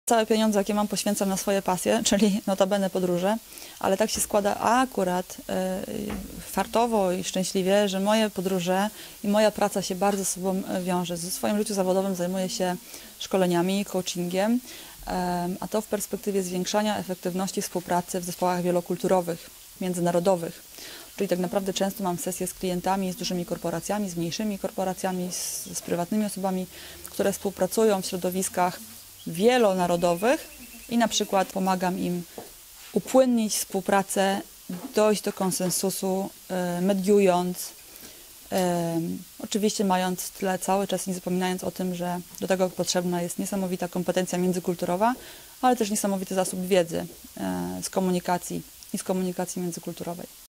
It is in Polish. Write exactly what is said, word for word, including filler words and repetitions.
Całe pieniądze, jakie mam, poświęcam na swoje pasje, czyli notabene podróże, ale tak się składa akurat y, fartowo i szczęśliwie, że moje podróże i moja praca się bardzo z sobą wiąże. Ze swoim życiu zawodowym zajmuję się szkoleniami, coachingiem, y, a to w perspektywie zwiększania efektywności współpracy w zespołach wielokulturowych, międzynarodowych. Czyli tak naprawdę często mam sesje z klientami, z dużymi korporacjami, z mniejszymi korporacjami, z, z prywatnymi osobami, które współpracują w środowiskach wielonarodowych i na przykład pomagam im upłynnić współpracę, dojść do konsensusu, mediując, oczywiście mając w tle cały czas, nie zapominając o tym, że do tego potrzebna jest niesamowita kompetencja międzykulturowa, ale też niesamowity zasób wiedzy z komunikacji i z komunikacji międzykulturowej.